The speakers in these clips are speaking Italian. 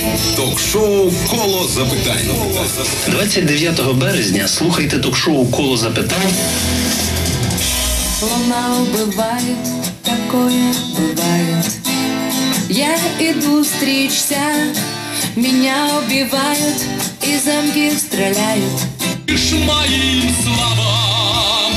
Ток-шоу «Коло запитань». 29 березня слухайте ток-шоу «Коло запитань». Луна убывает, такое бывает. Я иду стричься, меня убивают и замки стреляют. Лишь моим словам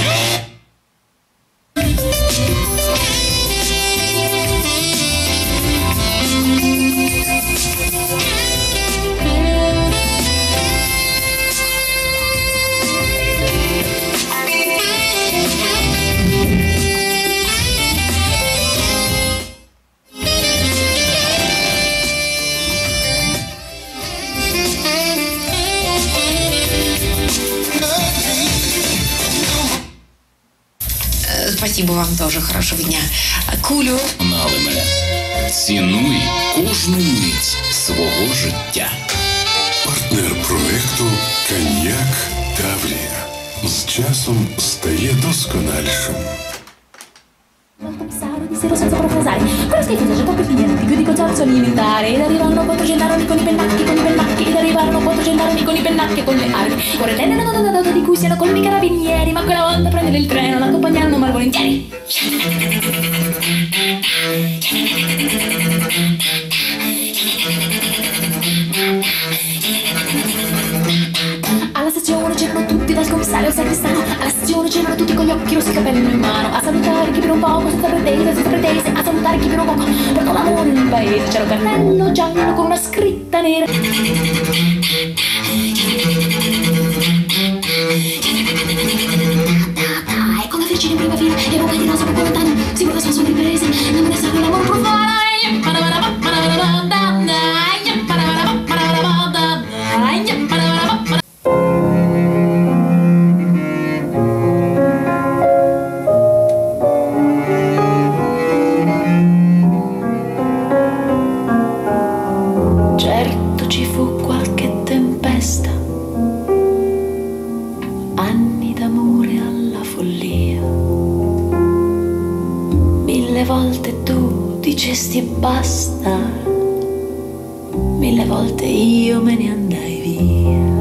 Спасибо вам тоже. Хорошего дня. Кулю. Знали мене. Цінуй кожну мить свого життя. Партнер проекту «Коньяк Таврія» з часом стає досконалішим. Senza profrasare, quello schifoso c'è troppi clienti, più di consorzio alimentare. Ed arrivarono 400 anni con i pennacchi, ed arrivarono 400 anni con i pennacchi e con le armi. Ora tendono una donna d'auto di cui siano colmi carabinieri, ma quella volta prendere il treno l'accompagnarono malvolentieri. Alla stazione c'erano tutti dal commissario al sagrestano. Alla stazione c'erano tutti con gli occhi rossi, i capelli in mano. A salutare chi per un poco, senza pretese. A salutare chi per un poco, portò l'amore nel paese. C'era un cartello giallo con una scritta nera. E con la Vergine in prima fila e boca di rosa poco lontano si guarda sua riprese. Non me ne sa l'amore profano. Certo ci fu qualche tempesta, anni d'amore alla follia. 1000 volte tu dicesti basta, 1000 volte io me ne andai via.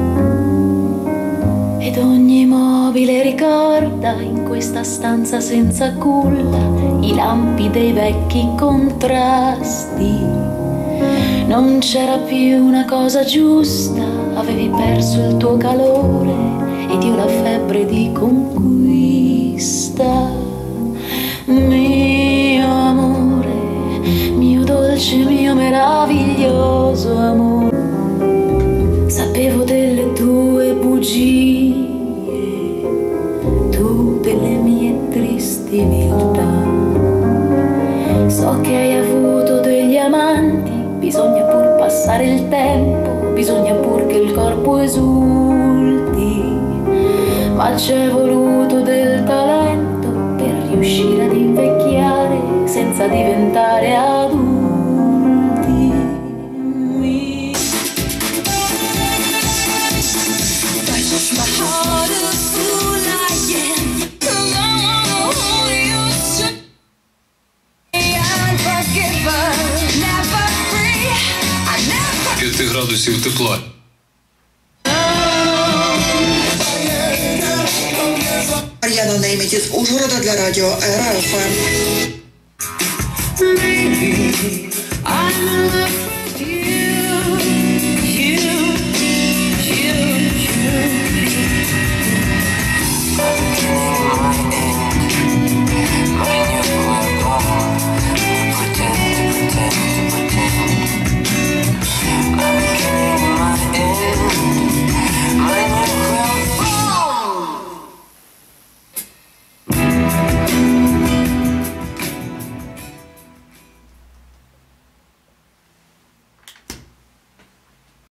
Ed ogni mobile ricorda in questa stanza senza culla i lampi dei vecchi contrasti. Non c'era più una cosa giusta, avevi perso il tuo calore ed io la febbre di conquista. Mio amore, mio dolce, mio meraviglioso amore, sapevo delle tue bugie, tu delle mie tristi viltà. So che hai avuto degli amanti, bisogna pur passare il tempo, bisogna pur che il corpo esulti, ma c'è voluto del talento per riuscire ad invecchiare senza diventare adulti. Градусів тепла. Мар'яна Неймець із Ужгорода для радіо ЕРА ФМ.